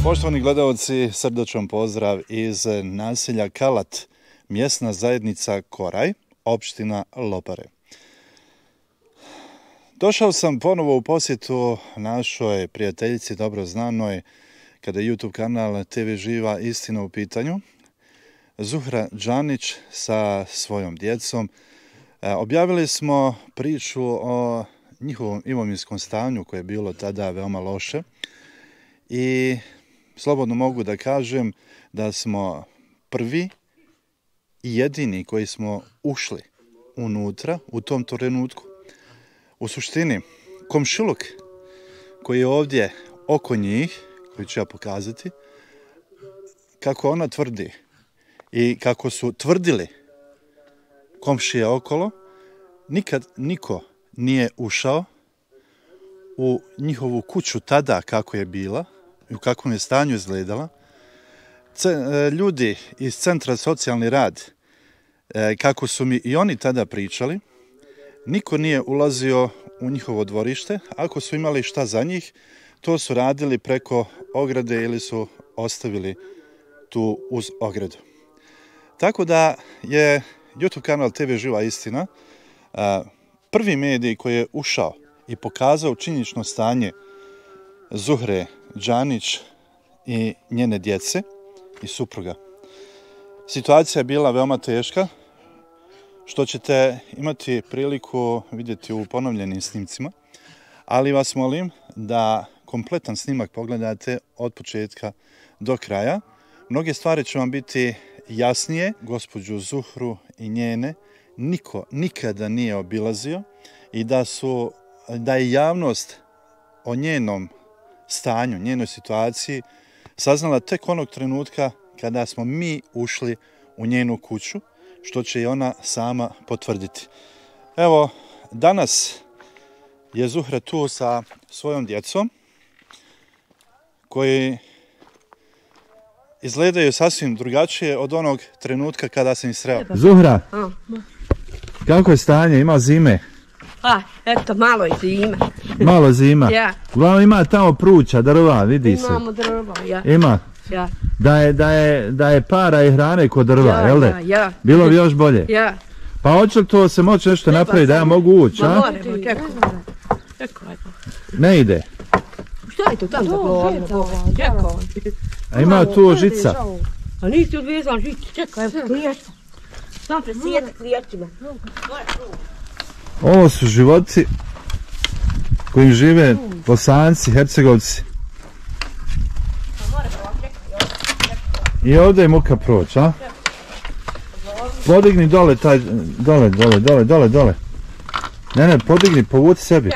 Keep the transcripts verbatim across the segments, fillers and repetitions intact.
Poštovani gledalci, srdačan pozdrav iz naselja Kalat, mjesna zajednica Koraj, opština Lopare. Došao sam ponovo u posjetu našoj prijateljici dobro znanoj, kada je YouTube kanal T V Živa Istina u pitanju, Zuhra Džanić sa svojom djecom. Objavili smo priču o njihovom imovinskom stanju koje je bilo tada veoma loše i slobodno mogu da kažem da smo prvi i jedini koji smo ušli unutra u tom trenutku. U suštini, komšiluk koji je ovdje oko njih, koji ću ja pokazati, kako ona tvrdi i kako su tvrdili komšije okolo, nikad niko nije ušao u njihovu kuću tada kako je bila i u kakvom je stanju izgledala. Ljudi iz Centra socijalni rad, kako su mi i oni tada pričali, niko nije ulazio u njihovo dvorište. Ako su imali šta za njih, to su radili preko ograde ili su ostavili tu uz ogradu. Tako da je YouTube kanal T V Živa Istina prvi medij koji je ušao i pokazao činjenično stanje Zuhre Džanić i njene djece i supruga. Situacija je bila veoma teška, što ćete imati priliku vidjeti u ponovljenim snimcima, ali vas molim da kompletan snimak pogledate od početka do kraja. Mnoge stvari će vam biti jasnije. Gospođu Zuhru i njene niko nikada nije obilazio i da, su, da je javnost o njenom stanju, njenoj situaciji saznala tek onog trenutka kada smo mi ušli u njenu kuću, što će i ona sama potvrditi. Evo, danas je Zuhra tu sa svojom djecom, koji izgledaju sasvim drugačije od onog trenutka kada sam ih sreo. Zuhra, kako je stanje? Ima zime? A, eto, malo je zima. Malo zima? Ja. Uglavnom ima tamo pruća, drva, vidi se. Imamo drva, ja. Ima? Ja. Da je, da je, da je para i hrane kod drva, ja, jel' da? Ja, ja. Bilo bi još bolje? Ja. Pa hoće li to se moći nešto napraviti da ja mogu ući, a? Ma moramo, čekaj. Čekaj. Ne ide. Šta je to tamo za plovno? Čekaj. A ima tu žica? A nisi odvezala žicu, čekaj, evo kliješta. Sam presijeti klijećima. Ovo su životi kojim žive Bosanci, Hercegovci. I ovdje je muka proći, a? Podigni dole taj, dole, dole, dole, dole, dole. Ne, ne, podigni, povuci sebi.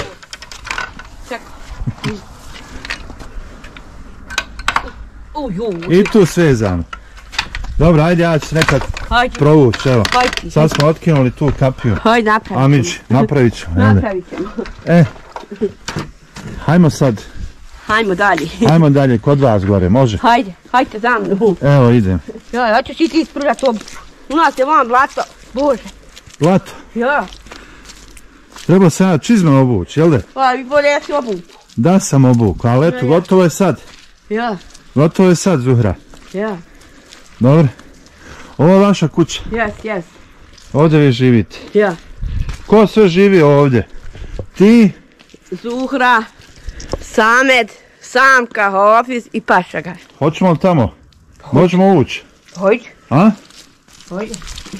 I tu svezano. Dobro, ajde, ja ću nekad provući, evo. Sad smo otkinuli tu kapiju. Hajde, napravit ćemo. Amić, napravit ćemo. Napravit ćemo. E, hajmo sad. Hajmo dalje. Hajmo dalje, kod vas gore, može? Hajde, hajde za mnom. Evo, idem. Ja, ja ću si ti isprljati obuću. U nas je vam blato, bože. Blato? Ja. Treba se ja čizme obući, jel' da? Pa, vi bolje ja si obuću. Da sam obuku, ali eto, gotovo je sad. Ja. Gotovo je sad, Zuhra. Ja. Dobro. Ovo je vaša kuća. Jes, jes. Ovdje vi živite. Ja. Ko sve živi ovdje? Ti? Zuhra, Samed, Samka, Hafiz i Pašaga. Hoćemo li tamo? Možemo ući? Hojde. A? Hojde.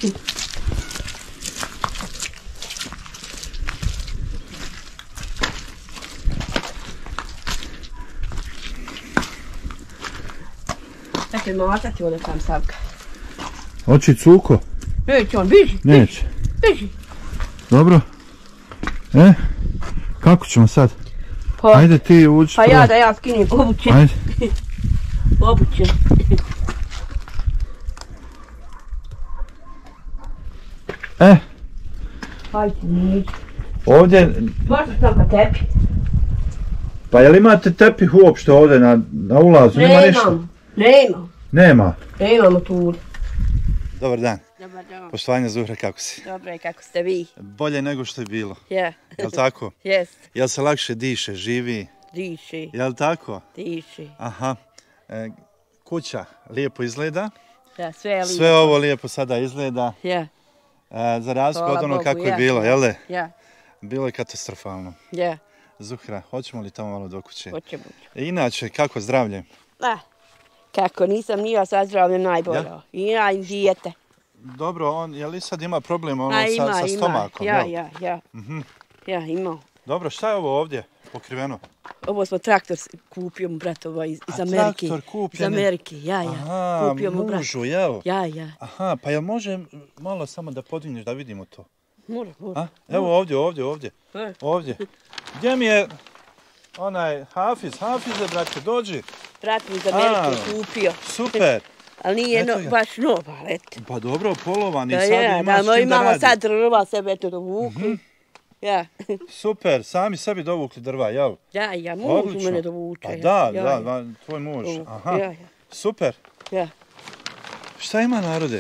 Dakle, mačati ovdje tam Samka. Hoće cuko? Neće on, biži. Neće. Biži. Dobro. E, kako ćemo sad? Pa, ajde ti uđi. Pa ja da ja skinem obuće. Ajde. Obuće. E. Hajde, niđi. Ovdje... Možda tam pa tepi. Pa jel imate tepih uopšte ovdje na, na ulazu? Nema ništa? Nemam. Nema? Nemamo tu. Dobar dan. Dobar dan. Poštovanje Zuhra, kako si? Dobro je, kako ste vi? Bolje nego što je bilo. Ja. Jel' tako? Jest. Jel' se lakše diše, živi? Diši. Jel' tako? Diši. Aha. E, kuća lijepo izgleda. Ja, sve je lijepo. Sve ovo lijepo sada izgleda. Ja. E, za razliku od ono kako je ja. bilo, jel da? Ja. Bilo je katastrofalno. Ja. Zuhra, hoćemo li tamo malo do kuće? Hoćemo. Inače, kako zdravlje? Da. Kako, nisam ni ja sad zdravlje najbolje. Ja? I ja im dijete. Dobro, on, je li sad ima problem ono, A, ima, sa, sa stomakom? Ja, jel? ja, ja. Mhm. Ja, imao. Dobro, šta je ovo ovdje pokriveno? Ovo smo traktor kupio mu brat ovaj iz A, Amerike. traktor kupljen? Iz Amerike, ja, ja. Aha, kupio mu brat. mužu, jel? Ja, ja. Aha, pa jel može malo samo da podigneš da vidimo to? Mora, mora. A? Evo ovdje, ovdje, ovdje. E. Ovdje. Gdje mi je onaj Hafiz? Hafize, brate, dođi. Brat mi iz Amerike A, kupio. Super. Ali nije Eto no, ga. baš nova, ali eto. Pa dobro, polovan i Da, sad ja, imaš da, s tim da imamo radi. sad drva sebe eto dovukli. Mhm. Ja. Super, sami sebi dovukli drva, jel? Ja, ja, muž u Odlično. mene dovuče. Pa ja. da, ja, da, ja. da, tvoj muž. O, Aha, ja, ja. super. Ja. Šta ima narode?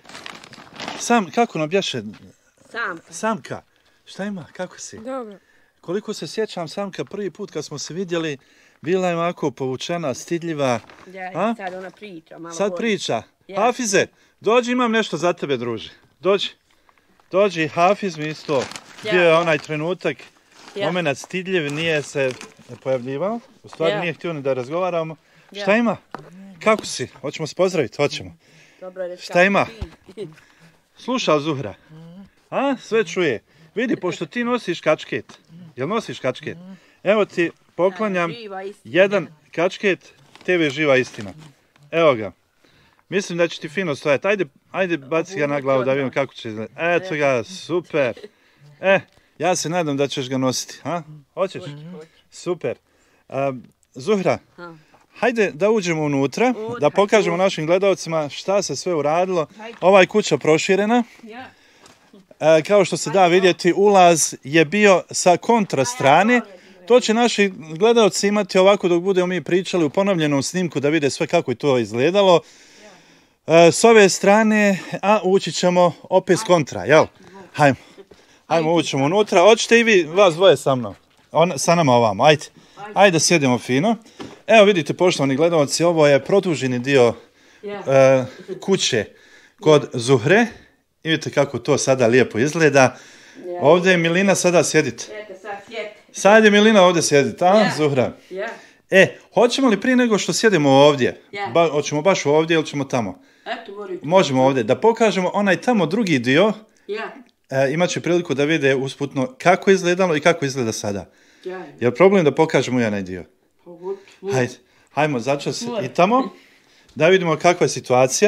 Sam, kako nam bješe? Sam. Samka, šta ima, kako si? Dobro. Koliko se sjećam, Samka, prvi put kad smo se vidjeli, bila je ovako povučena, stidljiva. Ja, A? sad ona priča malo Sad bolje. priča. Ja. Hafize, dođi, imam nešto za tebe, druže. Dođi. Dođi, Hafiz mi isto. Ja. Bio je onaj trenutak, Ja. moment stidljiv, nije se pojavljivao. U stvari Ja. nije htio ni da razgovaramo. Ja. Šta ima? Kako si? Hoćemo se pozdraviti? Hoćemo. Dobro je Šta ima? Sluša Zuhra. A, sve čuje. Vidi, pošto ti nosiš kačket. Jel nosiš kačket? Evo ti poklanjam Živa istina. jedan kačket te ve Živa istina. Evo ga. Mislim da će ti fino stojati. Ajde, ajde baci ga na glavu da vidimo kako će izgledati. Eto ga, super. E, ja se nadam da ćeš ga nositi. Ha? Hoćeš? Super. A, Zuhra, Ha. hajde da uđemo unutra, Utra, da pokažemo utra. našim gledalcima šta se sve uradilo. Ova je kuća proširena. Ja. E, kao što se da vidjeti, ulaz je bio sa kontra strane. To će naši gledalci imati ovako dok budemo mi pričali u ponovljenom snimku da vide sve kako je to izgledalo. E, s ove strane, a ući ćemo opet s kontra, jel? Hajmo. Hajmo, ućemo unutra. Hoćete i vi, vas dvoje sa mnom. On, sa nama ovamo, ajde. Ajde da sjedimo fino. Evo vidite, poštovani gledalci, ovo je produženi dio Ja. e, kuće kod Zuhre. I vidite kako to sada lijepo izgleda. Ovdje je Milina, sada sjedite. Eto sad sjeti. Sad je Milina ovdje sjediti, a Ja. Zuhra? Ja. E, hoćemo li prije nego što sjedimo ovdje, Ja. ba, hoćemo baš ovdje ili ćemo tamo? Eto moram. Možemo ovdje, da pokažemo onaj tamo drugi dio, Ja. e, imat će priliku da vide usputno kako je izgledalo i kako izgleda sada. Ja. Je li problem da pokažemo i onaj dio? Povuč. Hajde, hajmo začas i tamo, da vidimo kakva je situacija.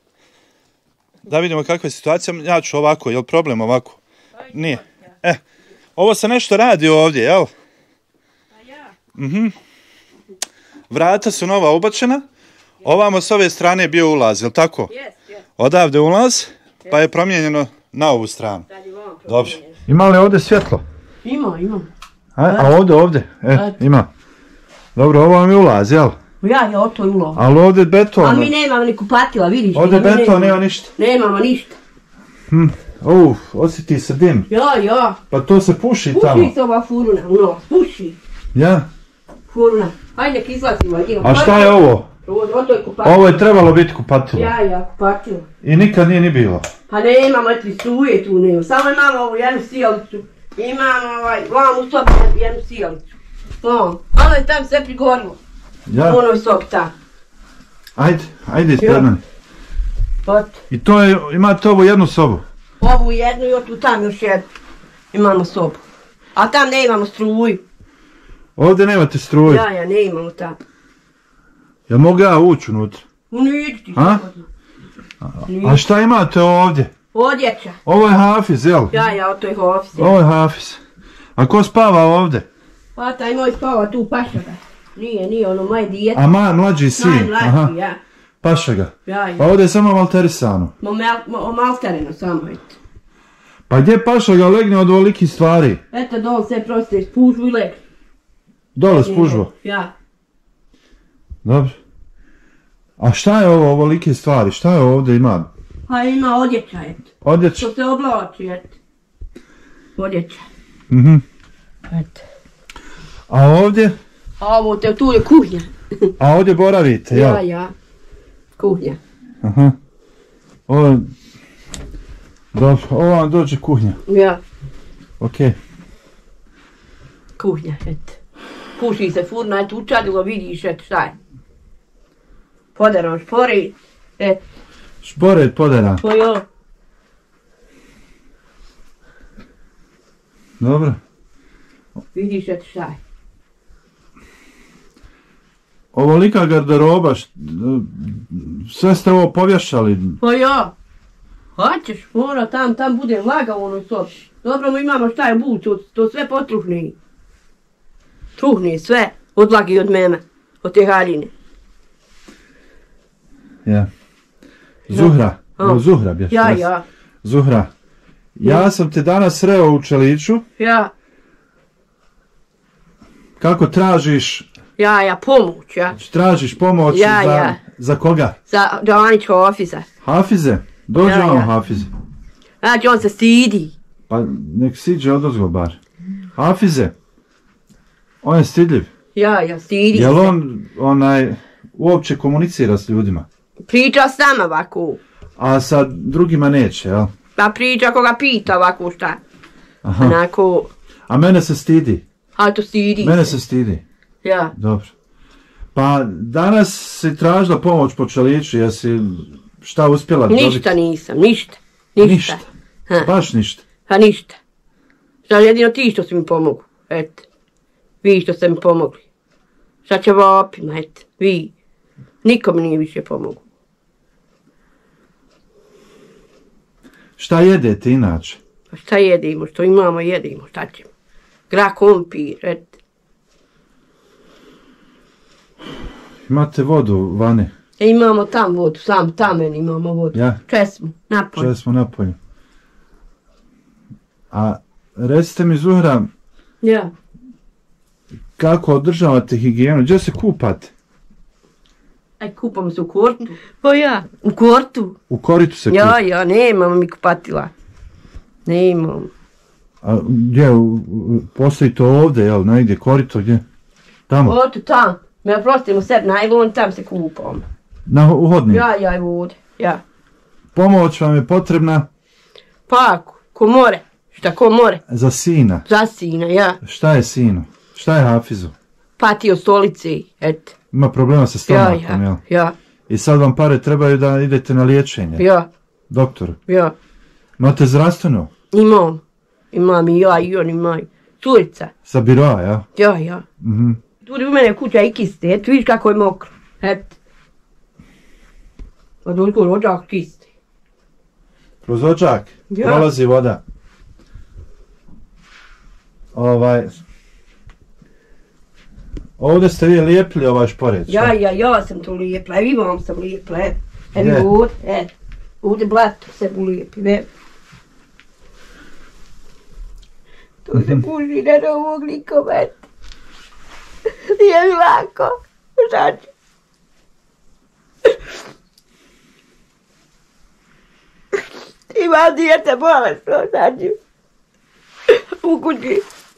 Da vidimo kakva je situacija, ja ću ovako, je li problem ovako? Nije. E, ovo se nešto radi ovdje, jel? Pa ja. Mhm. Vrata su nova ubačena, ovamo s ove strane je bio ulaz, jel tako? Jes, jes. Odavde ulaz, pa je promijenjeno na ovu stranu. Sad je vam Dobro. Ima li ovdje svjetlo? Ima, ima. A, a ovdje, ovdje, e, ima. Dobro, ovo vam je ulaz, jel? Ja, ja, oto je ulo. Ali ovdje beton. A mi nemamo ni kupatila, vidiš. Ovdje mi beton, nemamo. nema ništa. Nemamo ništa. Hm. Uf, osjeti se dim. Ja, ja. Pa to se puši tamo. Puši se ova furuna, uno, puši. Ja? Furuna. Hajde nek izlazimo. idemo. A šta je ovo? Ovo, oto je kupatila. Ovo je trebalo biti kupatilo. Ja, ja, kupatila. I nikad nije ni bilo. Pa nemamo, etli struje tu nema. Samo imamo ovu jednu sjelicu. Imamo ovaj, vam u sobi jednu sjelicu. Vam. Ono je tam sve prigorilo. Ja? U onoj sobi tam. Ajde, ajde Ja. ispred mene. Ot. I to je, imate ovu jednu sobu. Ovu jednu i otu tam još jednu. Imamo sobu. A tam ne imamo struju. Ovdje nemate struju. Ja, ja, ne imamo tam. Jel mogu ja ući unutra? Nidi ti A? slobodno. A šta imate ovdje? Odjeća. Ovo je Hafiz, jel? Ja, ja, oto je ofise. Ovo je Hafiz. A ko spava ovdje? Pa taj moj spava tu pašaga. Nije, nije, ono moje dijete. A ma, mlađi sin. Aha, Najmlađi, ja. paša ga. Ja, ja. Pa ovdje je samo malterisano. Mo mal- mo- Omaltereno samo, eto. Pa gdje paša ga legne od ovolikih stvari? Eto, dol sve proste spužu i leg. Dole spužvo. Ja. Dobro. A šta je ovo, ovolike stvari? Šta je ovdje ima? Pa ima odjeća, eto. Odjeć? Što se oblači, eto. Odjeća. Mhm. Eto. A ovdje? A ovo te, tu je kuhnja. A ovdje boravite, jel? Ja, ja. Kuhnja. Aha. Ovo... Dobro, ovo vam dođe kuhnja. Ja. Okej. Okay. Kuhnja, eto. Puši se furna, eto učadilo, vidiš, eto šta je. Poderan šporit, eto. Šporet poderan. To je ovo. Dobro. Vidiš, eto šta je. Ovolika garderoba, št... sve ste ovo povješali. Pa ja. Hoćeš, mora, tam, tam bude vlaga u onoj sobi. Dobro, mi imamo šta je buć, to sve potruhni. Truhni sve, od vlagi i od meme, od te haljine. Ja. Zuhra, ja. Zuhra bješ. Ja, ja. Zuhra, ja sam te danas sreo u Čeliću. Ja. Kako tražiš... Ja, ja, pomoć, ja. Tražiš pomoć ja, za... Ja. Za koga? Za Džanićkog Hafiza. Hafize? Dođe ja, on ja. Hafize. Znači, on se stidi. Pa nek siđe odozgo bar. Hafize, on je stidljiv. Ja, ja, stidi Jel se. on, onaj, uopće komunicira s ljudima? Priča s nama ovako. A sa drugima neće, jel? Pa priča koga pita ovako šta. Aha. Onako... A mene se stidi? A to stidi Mene se. se stidi. Ja. Dobro. Pa danas si tražila pomoć po Čeliću, jesi šta uspjela dobiti? Ništa nisam, ništa. Ništa. Ništa. Ha. Baš ništa. Pa ništa. Sad jedino ti što si mi pomogu, eto. Vi što ste mi pomogli. Sad će vapima, eto, vi. Nikom nije više pomogu. Šta jedete inače? Pa šta jedimo, što imamo jedimo, šta ćemo? Grah kompir, eto. Imate vodu vani? E, imamo tam vodu, sam tamen imamo vodu. Ja? Česmo, napolje. Česmo napolje. A recite mi, Zuhra, ja. kako održavate higijenu? Gdje se kupate? Aj, kupamo se u kortu. Pa ja, u kortu. U koritu se ja, kupate? Ja, ja, nemamo mi kupatila. Nemamo. A gdje, u, u, postoji to ovdje, jel, negdje, korito, gdje? Tamo? Oto, tam. Mi oprostimo sebi najlon, tam se kupamo. Na uhodniku? Ja, ja, i ovdje, ja. Pomoć vam je potrebna? Pa, ko more. Šta ko more? Za sina? Za sina, ja. Šta je sinu? Šta je Hafizu? Pati od stolice, eto. Ima problema sa stomakom, ja, ja, jel? Ja. I sad vam pare trebaju da idete na liječenje? Ja. Doktoru? Ja. Imate zdravstveno? Imam. Imam i ja i on imaju. Curica. Sa biroa, ja? Ja, ja. Mhm. Tu u mene kuća i kiste, eto vidiš kako je mokro. Eto. Od uliko rođak kiste. Kroz očak ja. Prolazi voda. Ovaj... Ovdje ste vi lijepili ovaj šporet. Ja, ja, ja sam to lijepla, evo imam sam lijepla, evo. Evo ovdje, evo. Ovdje blato se ulijepi, evo. Tu se puži na novog nikom, eto. Nije mi lako, šta ću? Imam dijete bolestno, šta ću? U kući.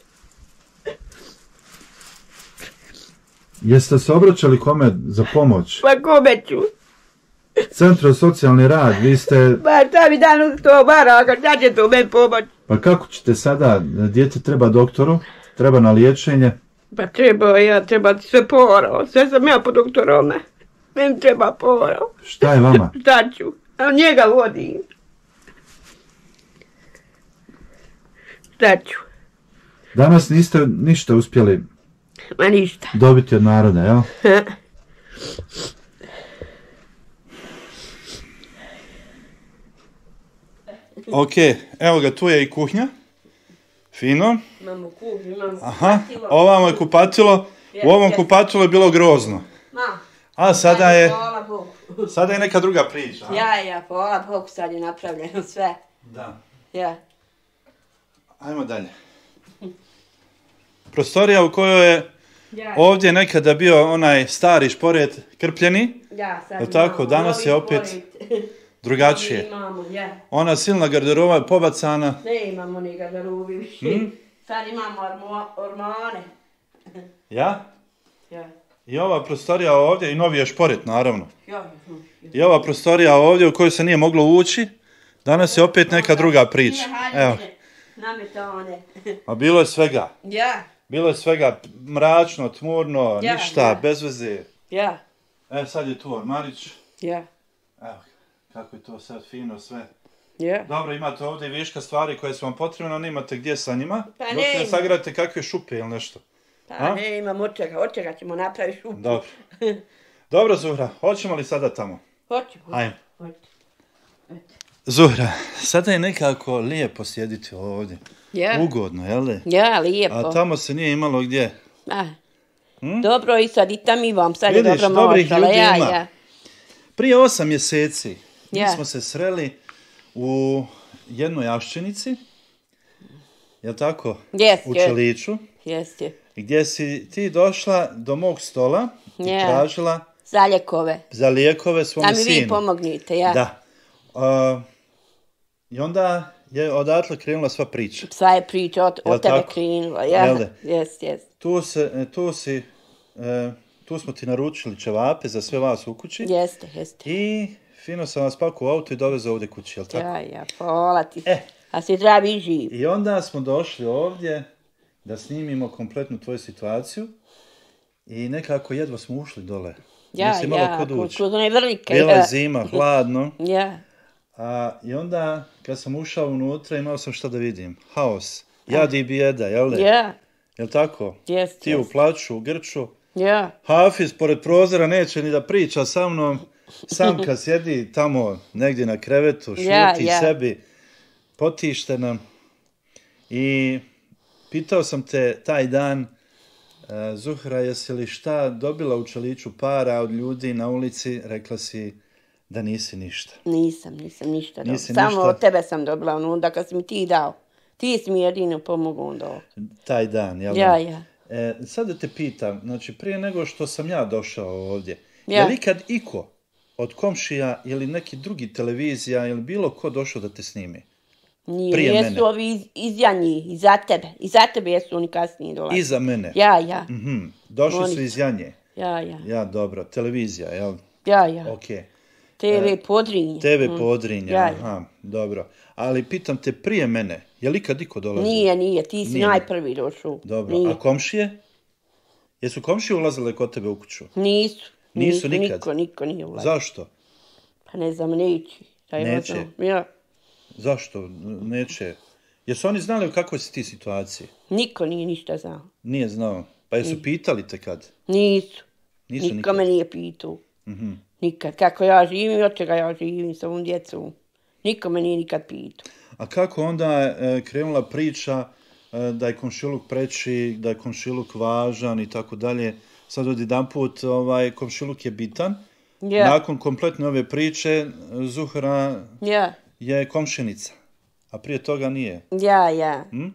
Jeste se obraćali kome za pomoć? Pa kome ću? Centru za socijalni rad, vi ste... Pa šta mi dan to baraka, šta će to meni pomoć? Pa kako ćete sada, dijete treba doktoru, treba na liječenje? Pa treba, ja treba sve porao, sve sam ja po doktorome. Meni treba porao. Šta je vama? Šta ću? A njega vodim. Šta ću? Danas niste ništa uspjeli Ma ništa. dobiti od naroda, jel? Ok, evo ga, tu je i kuhnja. Fino. Imamo kuhnju, imamo Aha, ovamo je kupatilo. U ovom kupatilu je bilo grozno. Ma. A sada je... Hvala Bogu. Sada je neka druga priča. Ja, ja, hvala Bogu, sad je napravljeno sve. Da. Ja. Ajmo dalje. Prostorija u kojoj je ja. Ovdje nekada bio onaj stari šporet krpljeni. Ja, sad je tako, danas je opet šporet. Drugačije. Imamo, ja. Ona silna garderoba je pobacana. Ne imamo ni garderobi više. Hmm? Sad imamo ormo, ormane. Ja? Ja. I ova prostorija ovdje, i novi je šporet, naravno. Ja, ja, ja. I ova prostorija ovdje u kojoj se nije moglo ući, danas je opet neka druga priča. Evo. Nametane. A bilo je svega. Ja. Bilo je svega mračno, tmurno, Ja, ništa, ja. bez veze. Ja. E, sad je tu ormarić. Ja. Evo, kako je to sad fino sve. Ja. Dobro, imate ovdje viška stvari koje su vam potrebne, nemate gdje sa njima. Pa dok ne ne ima. sagradite kakve šupe ili nešto. Pa A? ne imam od čega, od čega ćemo napraviti šupu. Dobro. Dobro, Zuhra, hoćemo li sada tamo? Hoćemo. Ajmo. Hoćemo. Zuhra, sada je nekako lijepo sjediti ovdje. Ja. Ugodno, jel da? Ja, lijepo. A tamo se nije imalo gdje. A. Hm? Dobro, i sad i tam imam, sad je Vidiš, dobro dobrih moštala. ljudi Ja, ima. ja. Prije osam mjeseci mi Ja. smo se sreli u jednoj Aščenici, jel tako? Jest, U jest. Čeliću, Jeste. gdje si ti došla do mog stola i Ja. tražila Za ljekove. za lijekove svome Da mi vi sinu. pomognite, ja. Da. Uh, I onda je odatle krenula sva priča. Sva je priča od, Jel od tebe tako? krenula. Jel Ja, da? jest, jest. Tu, se, tu, si, e, tu smo ti naručili ćevape za sve vas u kući. Jeste, jeste. I fino sam vas pakao u auto i dovezao ovdje kući, jel tako? Ja, ja, hvala ti. E. A si zdrav i živ. I onda smo došli ovdje da snimimo kompletnu tvoju situaciju i nekako jedva smo ušli dole. Ja, Nisi imala ja, kud kod, ući. kod one vrlike. Bila je ja. zima, hladno. Ja, A, I onda kad sam ušao unutra imao sam šta da vidim. Haos. Jadi i bijeda, jel da? ja, Jel tako? jest, Ti u jest. plaću, u grču. Ja, Hafiz pored prozora neće ni da priča sa mnom. Sam kad sjedi tamo negdje na krevetu, šuti Ja, ja. sebi, potištena. I pitao sam te taj dan, uh, Zuhra, jesi li šta dobila u Čeliću para od ljudi na ulici? Rekla si da nisi ništa. nisam, nisam ništa dobila. Nisi Samo ništa? od tebe sam dobila ono onda kad si mi ti dao. Ti si mi jedino pomogao onda. Taj dan, jel? Ja, da? ja. E, sad da te pitam, znači prije nego što sam ja došao ovdje, Ja. je li ikad iko od komšija ili neki drugi televizija ili bilo ko došao da te snimi? Nije, Prije jesu mene. ovi iz, iza njih, iza tebe. Iza tebe jesu oni kasnije dolazili. Iza mene? Ja, ja, Mhm. Došli Oni su iz Janje? ja, ja, Ja, dobro. Televizija, jel? ja, ja. Ok. T V Podrinje. T V Mm. Podrinja, Ja, ja. aha, dobro. Ali pitam te, prije mene, je li ikad iko dolazio? Nije, nije, ti si Nije. najprvi došao. Dobro, Nije. a komšije? Jesu komšije ulazile kod tebe u kuću? Nisu. Nisu nikad? Niko, niko nije ulazio. Zašto? Pa ne znam, neće. Šta je Neće? ono? Ja. Zašto? Neće. Jesu oni znali u kakvoj si ti situaciji? Niko nije ništa znao. Nije znao. Pa jesu pitali te kad? Nisu. Nisu Niko nikad. me nije pitao. Mhm. Nikad. Kako ja živim i od čega ja živim sa ovom djecom. Niko me nije nikad pitao. A kako onda je krenula priča e, da je komšiluk preći, da je komšiluk važan i tako dalje? Sad odjedanput ovaj, komšiluk je bitan. Ja. Nakon kompletne ove priče, Zuhra Ja. je komšinica. A prije toga nije. Ja, ja. Hm?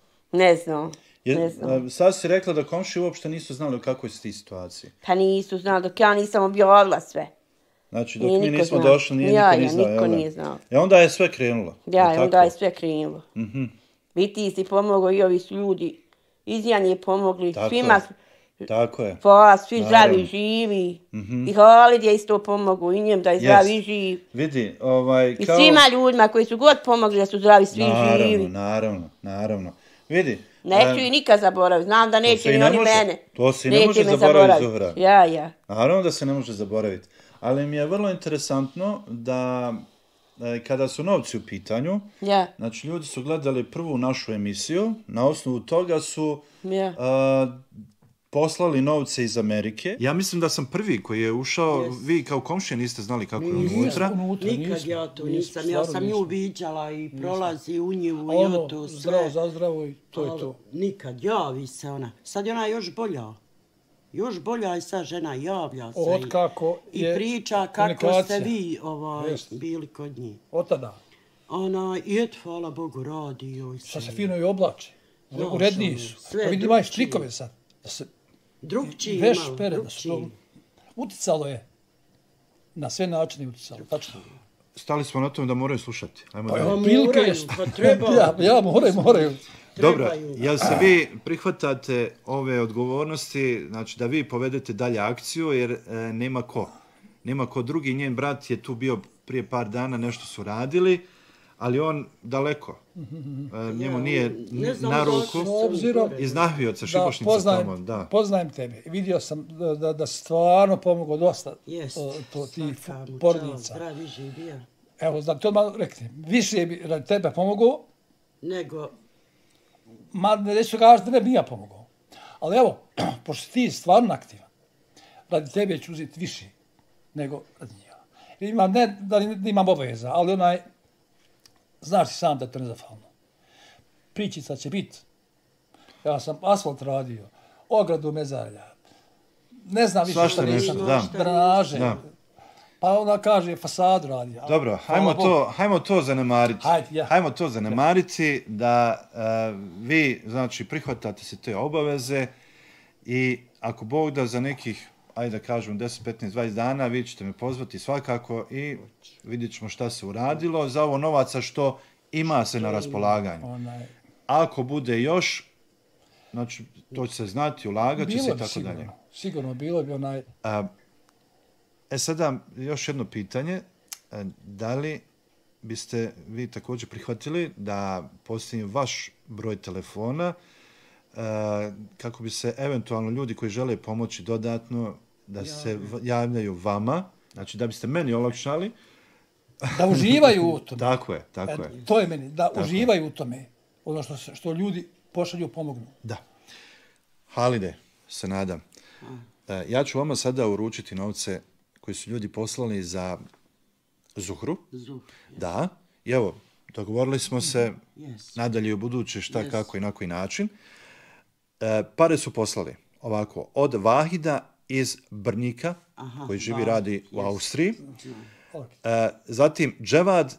Ne znam. Je, Ne znam. e, sad si rekla da komšije uopšte nisu znali u kakvoj si ti situaciji. Pa nisu znali dok ja nisam objavila sve. Znači, dok Nije mi niko nismo znao. došli, nije Ja, niko ni ja, znao. niko jel da? nije znao. E onda je sve krenulo. Ja, jel i onda tako? je sve krenulo. Mhm. Vi ti si pomogao i ovi su ljudi iz Janje pomogli. Tako Svima, je. Tako je. pa svi Naravno. zdravi, živi. Mhm. I Halid je isto pomogao i njem da je zdravi i Jest. živ. Vidi, ovaj, I kao... svima ljudima koji su god pomogli da su zdravi, svi Naravno, živi. naravno, naravno. Vidi. Neću e, i nikad zaboraviti. Znam da neće se i ni ne oni može. mene. To se i ne Neće može me zaboraviti, Zuhra. Ja, ja. Naravno da se ne može zaboraviti. Ali mi je vrlo interesantno da e, kada su novci u pitanju, Ja, znači ljudi su gledali prvu našu emisiju, na osnovu toga su ja. a, poslali novce iz Amerike. Ja mislim da sam prvi koji je ušao, vi kao komšije niste znali kako je unutra. Unutra Nikad nismo, ja to nismo, nisam, ja stvarno sam nju nismo. viđala i prolazi u njivu i Ono, o to sve. zdravo za zdravo i to je Ali to. nikad, javi se ona. Sad je ona još bolja. Još bolja i sad žena javlja se. Od i- kako I je priča kako ste komunikacija. vi ovaj, Jest. bili kod njih. Od tada. Ona, i eto, hvala Bogu, radi joj Sad se. se fino i oblače. Znaš, Uredniji ono, su. sve Pa vidi, imaš drugčije. trikove sad. Da se Drugčiji veš malo, pere, da se drugčiji. to uticalo je. Na sve načine uticalo, tačno. Stali smo na tome da moraju slušati. Ajmo Pa dalje. evo, prilike moraju, je. pa treba. ja, ja, moraju, moraju. Dobro, Trebaju. jel se vi prihvatate ove odgovornosti, znači da vi povedete dalje akciju, jer e, nema ko. Nema ko drugi, njen brat je tu bio prije par dana, nešto su radili, ali on daleko. E, njemu Ja, nije ne znam na zašto ruku. se Obzirom- gore. Iz Nahvioca, Da, Šipošnica poznajem, tamo, da. poznajem tebe. Vidio sam da, da, da si stvarno pomogao dosta Jest. o, to, tih Svaka mu čast, porodica. zdravi živio. Evo, da ti odmah rekli, više bi radi tebe pomogao, Nego, ma neću kažati da ne bi ja pomogao. Ali evo, pošto si ti stvarno aktivan, radi tebe ću uzeti više nego radi njega. Imam, ne da li imam obaveza, ali onaj, znaš ti sam da je to nezahvalno. Pričica će biti. Ja sam asfalt radio, ogradu mezarja, ne znam više Svašta šta nešto, nisam, da. drenaže. Da. Pa onda kaže fasadu radi. a Dobro, hvala hajmo Bogu. to, hajmo to zanemariti. Hajde, ja. Hajmo to zanemariti da uh, vi, znači, prihvatate se te obaveze i ako Bog da za nekih, ajde da kažem, deset, petnaest, dvadeset dana, vi ćete me pozvati svakako i vidjet ćemo šta se uradilo za ovo novaca što ima se na raspolaganju. Onaj, Ako bude još, znači, to će se znati, ulagat će se bilo i bi tako sigurno, dalje. sigurno bilo bi onaj, A, e sada još jedno pitanje, e, da li biste vi također prihvatili da postavim vaš broj telefona e, kako bi se eventualno ljudi koji žele pomoći dodatno da se v- javljaju vama, znači da biste meni olakšali. da uživaju u tome. Tako je, tako je. E, to je meni, da uživaju u tome. Ono što, se- što ljudi pošalju pomognu. Da. Halide, se nadam. E, ja ću vama sada uručiti novce koji su ljudi poslali za Zuhru. Zuh. Da, i evo, dogovorili smo se Yes. nadalje u buduće šta, Yes. kako i na koji način. E, pare su poslali ovako, od Vahida iz Brnjika, Aha, koji živi Vahid, radi u yes. Austriji. Ok. E, zatim Dževad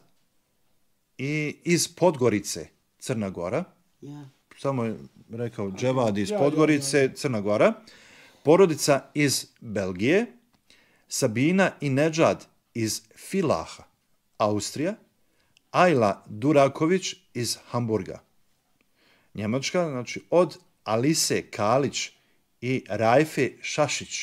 i iz Podgorice, Crna Gora. Ja. Samo je rekao Dževad iz Ja, ja, Podgorice, Crna Gora. Porodica iz Belgije. Sabina i Nedžad iz Filaha, Austrija. Ajla Duraković iz Hamburga, Njemačka, znači od Alise Kalić i Rajfe Šašić.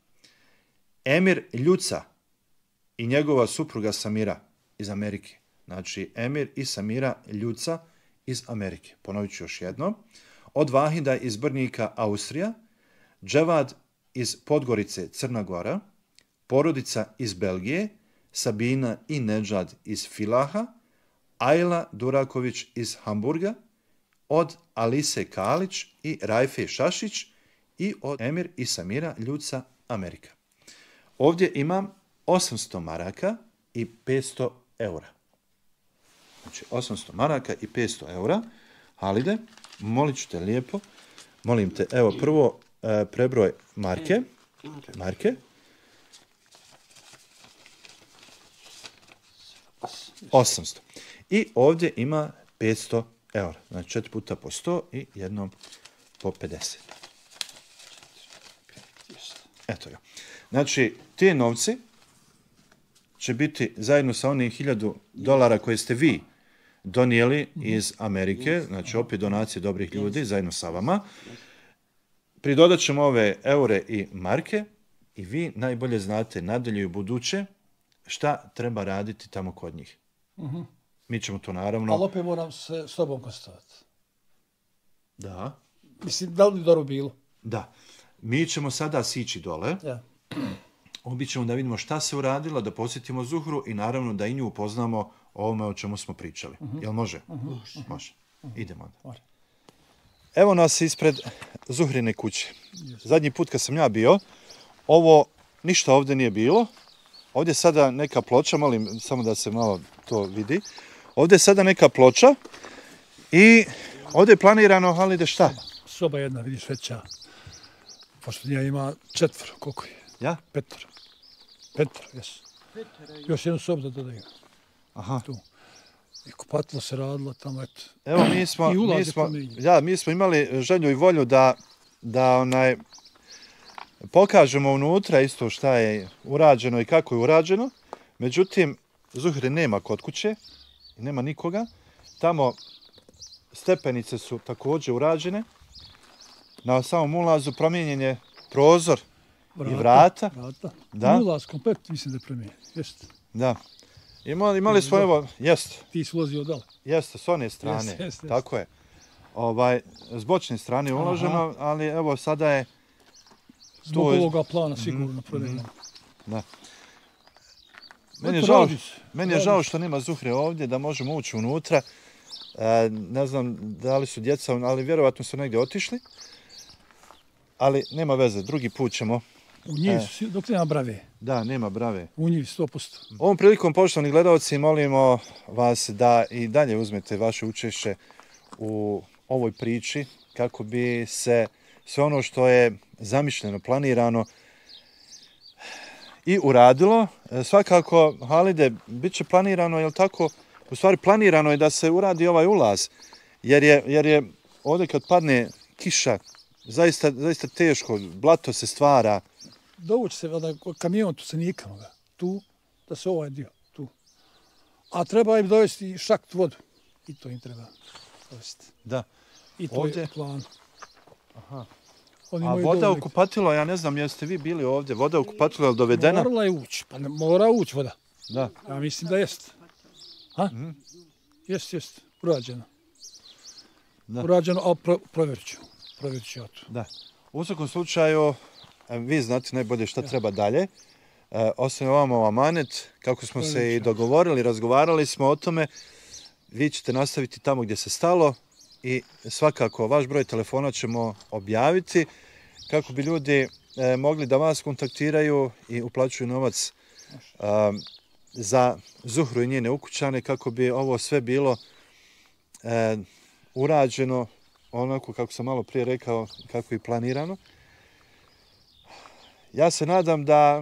Emir Ljuca i njegova supruga Samira iz Amerike. Znači Emir i Samira Ljuca iz Amerike. Ponovit ću još jednom. Od Vahida iz Brnjika, Austrija. Dževad iz Podgorice, Crna Gora. Porodica iz Belgije. Sabina i Nedžad iz Filaha. Ajla Duraković iz Hamburga. Od Alise Kalić i Rajfe Šašić. I od Emir i Samira Ljuca, Amerika. Ovdje imam osamsto maraka i petsto eura. Znači osamsto maraka i petsto eura. Halide, molit ću te lijepo. Molim te, evo prvo e, prebroj marke. Marke. osamsto. I ovdje ima petsto eura. Znači četiri puta po sto i jednom po pedeset. Eto ga. Znači, ti novci će biti zajedno sa onih hiljadu dolara koje ste vi donijeli iz Amerike, znači opet donacije dobrih ljudi zajedno sa vama. Pridodat ćemo ove eure i marke i vi najbolje znate nadalje i u buduće šta treba raditi tamo kod njih. Mi ćemo to naravno... Ali opet moram se s tobom konstatovati. Da, Mislim, da li bi dobro bilo? da. Mi ćemo sada sići dole. Ja. Obit ćemo da vidimo šta se uradilo, da posjetimo Zuhru i naravno da i nju upoznamo o ovome o čemu smo pričali. Jel može? Može. Može. Idemo onda. Može. Evo nas ispred Zuhrine kuće. Zadnji put kad sam ja bio, ovo ništa ovdje nije bilo. Ovdje je sada neka ploča, molim samo da se malo to vidi. Ovdje je sada neka ploča i ovdje je planirano, Halide, šta? Soba jedna, vidiš, veća. Pošto nija ima četvr, koliko je? Ja? Petar. Petar, jes. Još jednu sobu da dodaju. Aha. Tu. I kupatilo se radilo tamo, eto. Evo, mi smo, I ulazi mi smo, promijenjen. ja, mi smo imali želju i volju da, da onaj, pokažemo unutra isto šta je urađeno i kako je urađeno. Međutim, Zuhre nema kod kuće, nema nikoga. Tamo stepenice su također urađene. Na samom ulazu promijenjen je prozor vrata, i vrata. vrata. Da. Ulaz komplet mislim da je promijenjen. Jeste. Da. Imali, imali smo, evo, jest, Ti si ulazio dole. jeste, s one strane, Jest, jest, jest. tako je. Ovaj, s bočne strane je uloženo, ali evo sada je... Zbog je- ovoga plana sigurno promijenjeno. Da. Meni je Eto, žao, radi se, meni je radi žao se. što nema Zuhre ovdje, da možemo ući unutra. E, ne znam da li su djeca, ali vjerovatno su negdje otišli. Ali nema veze, drugi put ćemo. U njih su, dok nema brave, Da, nema brave. u njih sto posto. Ovom prilikom, poštovani gledalci, molimo vas da i dalje uzmete vaše učešće u ovoj priči kako bi se sve ono što je zamišljeno, planirano i uradilo. E, Svakako, Halide, bit će planirano, jel tako? U stvari planirano je da se uradi ovaj ulaz, jer je, jer je ovdje kad padne kiša, zaista, zaista teško, blato se stvara. Dovući se valjda kamion tu se nikamo ga. Tu, da se ovaj dio, tu. A treba im dovesti i šakt vodu. I to im treba dovesti. Da. I to Ovdje? je plan. Aha. Oni A imaju voda u dovoljno- kupatilo, ja ne znam, jeste vi bili ovdje, voda u kupatilo je li dovedena? Morala je ući, pa ne, mora ući voda. Da. Ja mislim da jest. Ha? Jest, jest, urađeno. Da. Urađeno, ali pro, provjerit ću. Provjerit ću ja to. Da. U svakom slučaju, e, vi znate najbolje šta treba dalje. E, osim ovamo amanet, kako smo se i dogovorili, razgovarali smo o tome, vi ćete nastaviti tamo gdje se stalo i svakako vaš broj telefona ćemo objaviti kako bi ljudi e, mogli da vas kontaktiraju i uplaćuju novac e, za Zuhru i njene ukućane kako bi ovo sve bilo e, urađeno onako kako sam malo prije rekao, kako je planirano. Ja se nadam da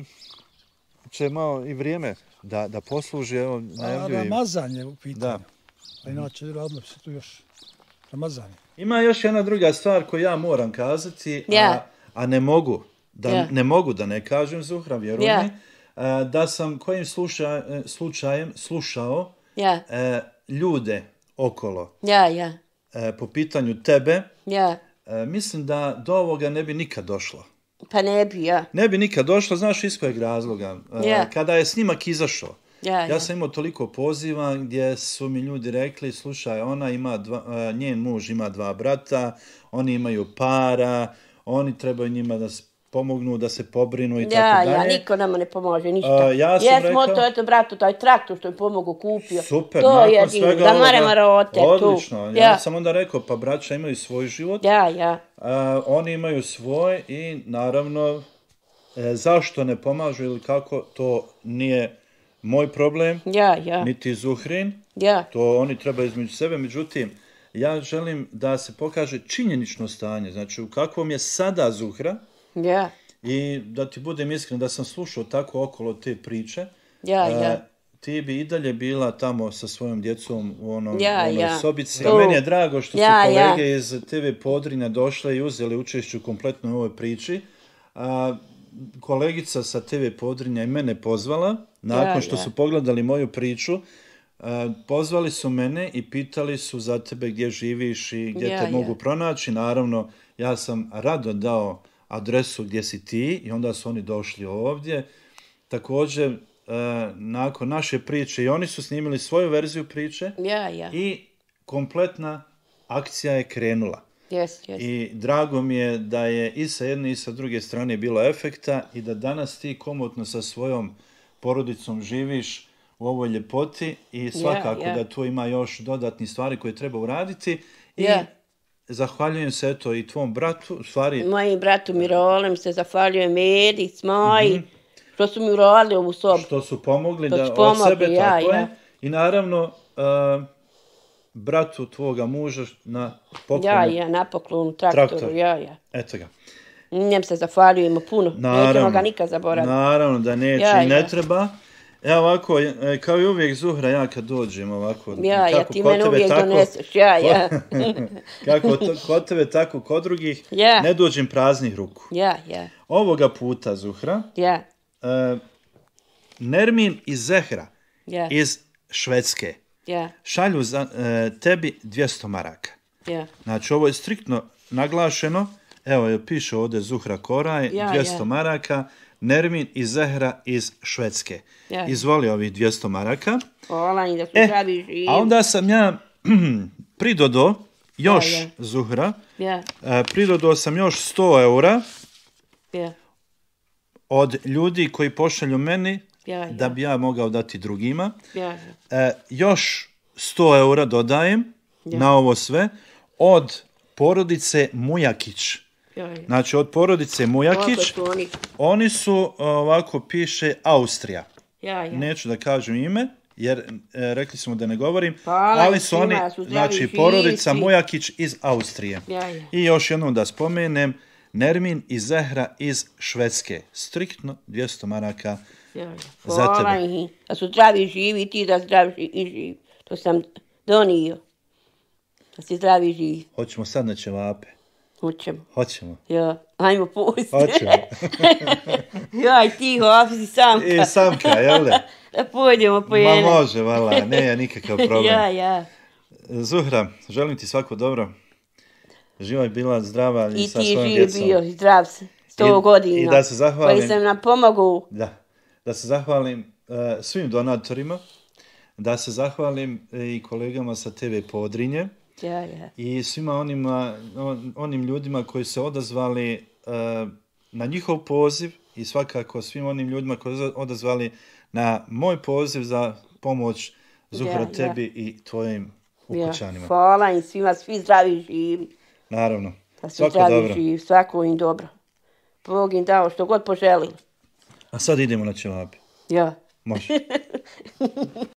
će malo i vrijeme da, da posluži, evo, A najavljujem. Ramazan je u pitanju. Da. A inače radilo bi se tu još Ramazan je. Ima još jedna druga stvar koju ja moram kazati, Ja. a, a ne mogu da, Ja. ne mogu da ne kažem, Zuhra, vjeruj Ja. mi, a, da sam kojim sluša, slučajem slušao Ja, e, ljude okolo ja, ja, e, po pitanju tebe, ja. e, mislim da do ovoga ne bi nikad došlo. Pa ne bi, ja. Ne bi nikad došlo, znaš iz kojeg razloga. E, Ja. Kada je snimak izašao, Ja, ja. ja sam imao toliko poziva gdje su mi ljudi rekli, slušaj, ona ima dva, e, njen muž ima dva brata, oni imaju para, oni trebaju njima da se pomognu, da se pobrinu i Ja, tako ja, dalje. niko nama ne pomože, ništa. A, ja sam Jesmo rekao- to, eto, bratu, taj traktor što mi pomogu kupio. Super, to nakon je svega da mare ovoga, marote tu. odlično. Ja, Ja, sam onda rekao, pa braća imaju svoj život, ja, ja. a, oni imaju svoj i naravno e, zašto ne pomažu ili kako, to nije moj problem, Ja, ja, niti Zuhrin. ja. To oni treba između sebe, međutim, ja želim da se pokaže činjenično stanje, znači u kakvom je sada Zuhra Ja, i da ti budem iskren da sam slušao tako okolo te priče, ja, e, ja. ti bi i dalje bila tamo sa svojom djecom u onom, Ja, onoj ja. sobici. Tu. A meni je drago što Ja, su ja. kolege iz te ve Podrinja došle i uzeli učešću kompletno u ovoj priči. A, kolegica sa te ve Podrinja je mene pozvala, nakon Ja, što ja. su pogledali moju priču, a, pozvali su mene i pitali su za tebe gdje živiš i gdje Ja, te ja. mogu pronaći. Naravno, ja sam rado dao adresu gdje si ti i onda su oni došli ovdje. Također, e, nakon naše priče i oni su snimili svoju verziju priče Ja, ja. i kompletna akcija je krenula. Jes, jes. I drago mi je da je i sa jedne i sa druge strane bilo efekta i da danas ti komotno sa svojom porodicom živiš u ovoj ljepoti i svakako ja. da tu ima još dodatnih stvari koje treba uraditi. I Ja. zahvaljujem se eto i tvom bratu, u stvari Mojim bratu Mirolem se zahvaljujem Edi, Smoji, što su mi uradili ovu sobu. što su pomogli Što da su od pomogli, sebe, ja, tako ja. je. I naravno, uh, bratu tvoga muža na poklonu. Ja, ja, na poklonu, traktoru, Traktor. ja, ja. Eto ga. Njem se zahvaljujemo puno, nećemo ga nikad zaboraviti. Naravno da neće Ja, i ne ja. treba. Evo ovako, e, kao i uvijek Zuhra, ja kad dođem ovako, Ja, ja, kako ti kod mene tebe, uvijek tako- doneseš, ja, ja. kako to, kod tebe, tako kod drugih, Ja. ne dođem praznih ruku. Ja, ja, Ovoga puta, Zuhra, ja, e, Nermin i Zehra ja, iz Švedske ja, šalju za e, tebi dvjesto maraka. Ja. Znači, ovo je striktno naglašeno. Evo, je piše ovdje Zuhra Koraj, Ja, dvjesto ja. maraka, Nermin i Zehra iz Švedske. Ja. Izvoli ovih dvjesto maraka. Hvala i da su E, zdravi i živi. a onda sam ja pridodo još Ja, ja. Zuhra, Ja, e, pridodo sam još sto eura ja, od ljudi koji pošalju meni ja, ja. da bi ja mogao dati drugima. Ja, ja. E, još sto eura dodajem Ja. na ovo sve od porodice Mujakić. Ja, ja. Znači, od porodice Mujakić, Koliko su oni? oni su, ovako piše, Austrija. Ja, ja. Neću da kažem ime, jer e, rekli smo da ne govorim, Hvala ali im su svima, oni, da su zdravi, znači, živi porodica svi. Mujakić iz Austrije. Ja, ja. I još jednom da spomenem, Nermin i Zehra iz Švedske. Striktno dvjesto maraka Ja, ja. za Hvala tebe. im. Da su zdravi i živi i ti da zdravi i živi. To sam donio. Da si zdravi i živi. Hoćemo sad na ćevape. Hoćemo. Hoćemo. Ja, ajmo pusti. Hoćemo. Jaj, tiho, Afi, Samka. I Samka, jel da? Da pojdemo po Ma jene. može, vala, ne je nikakav problem. Ja, ja. Zuhra, želim ti svako dobro. Živa je bila zdrava i, I sa ti svojom živ djecom. bio, zdrav se. Sto I- godina. i da se zahvalim- Koji sam nam pomogao. Da, da se zahvalim uh, svim donatorima, da se zahvalim i kolegama sa te ve Podrinje Ja, ja. i svima onima, on, onim ljudima koji se odazvali uh, na njihov poziv i svakako svim onim ljudima koji su odazvali na moj poziv za pomoć Zuhra, Ja, ja. tebi i tvojim Ja. ukućanima. Hvala im svima, svi zdravi i živi. Naravno. Da su Svako zdravi dobro. i živi, svako im dobro. Bog im dao što god poželili. A sad idemo na ćevape. Ja. Može.